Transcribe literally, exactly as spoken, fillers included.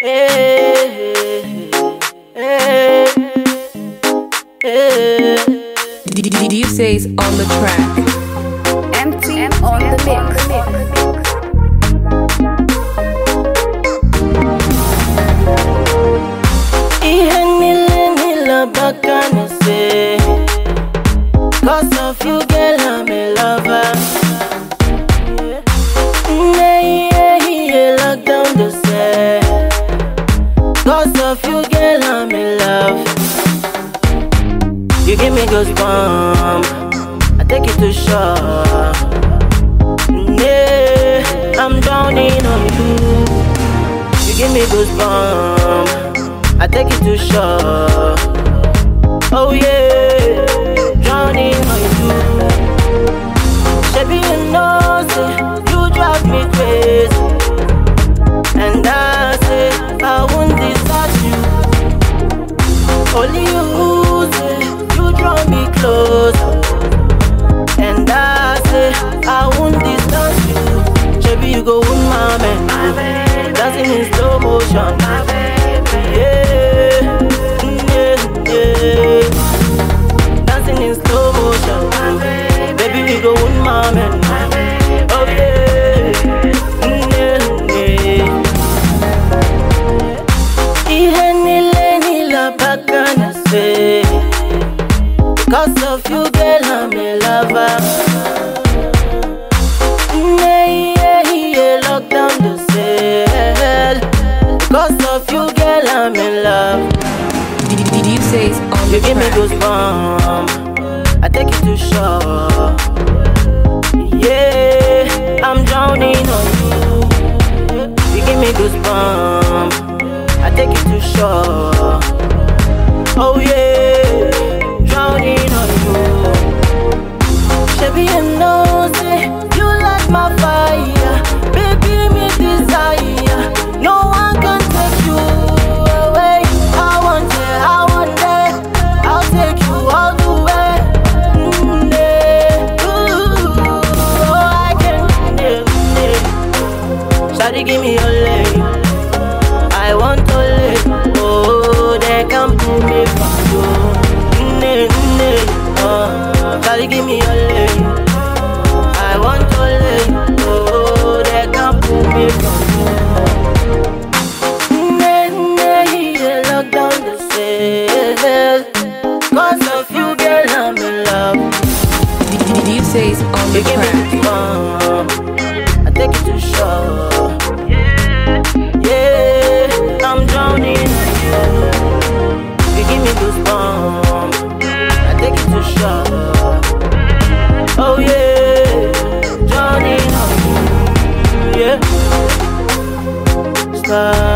Hey, hey, hey. D J says on the track. Empty on the mix. Ihe nile nile baka na say, cause of you girl I'm a lover. Yeah, yeah, yeah, lock down the say, cause of you girl I'm in love. You give me goosebumps, I take it to shore. Yeah, I'm drowning on you. You give me goosebumps, I take it to shore. Oh yeah, drowning on you. Baby, you know, say, you drive me crazy. And I say, I won't desert you. Only you say, you draw me closer. And I say, I won't distance you. Baby, you go with my man, dancing in slow motion. Yeah, yeah, yeah. Dancing in slow motion. Baby, we go with my man. Oh yeah, yeah, yeah. Ihe nile nile baka na say, cause of you girl I'm a lover. Yeah, yeah, yeah, lock down the cell. Cause of you girl I'm in love. D J says on the You give me track. goosebumps, I take it to shore. Yeah, I'm drowning on you. You give me goosebumps, I take it to shore. Oh yeah, drowning on you. Baby, you know, say, you like my fire. Baby, me desire. No one can take you away. I want it, I want it. I'll take you all the way. Mm, yeah. Ooh, oh, I can, yeah, yeah. Shawty, give me your leg. I want to live. Oh, they can pull me from you. Mm, yeah, oh, Shawty, give me your leg. I want to live. Oh, they can pull me from you. Mm, yeah, yeah, lock down the cell. Cause of you, girl, I'm in love. D J says on the You give me track. goosebumps, I take it to shore. Yeah, I'm drowning in you. You give me goosebumps, I take it to shore. Oh yeah, drowning on you. Yeah, stop.